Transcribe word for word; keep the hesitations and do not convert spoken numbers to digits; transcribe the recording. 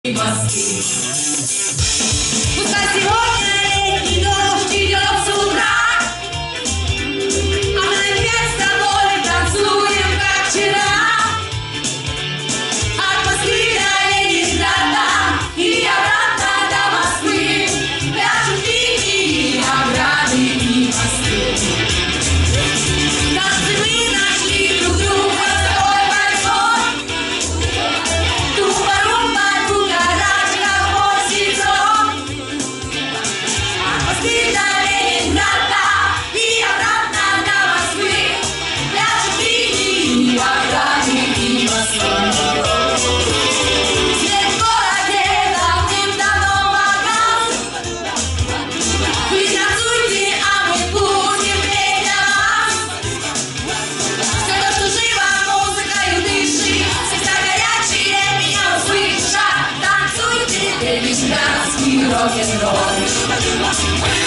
Москвы. Пускай сегодня летний дождь идет с утра, а мы опять с тобой танцуем, как вчера. От Москвы до Ленинграда и обратно до Москвы пляшут линии, ограды и мосты. Кажется, мы нашли друг друга с тобой большой. Тупо-румба, кукарача, мой сезон. От Москвы до Ленинграда и обратно до Москвы пляшут линии, ограды и мосты. Свет в городе давным-давно погас. Вы танцуйте, а мы будем петь для вас. Все то, что живо, музыкою дышит, сердца горячие меня услышат. Танцуйте, ленинградский рок-н-ролл.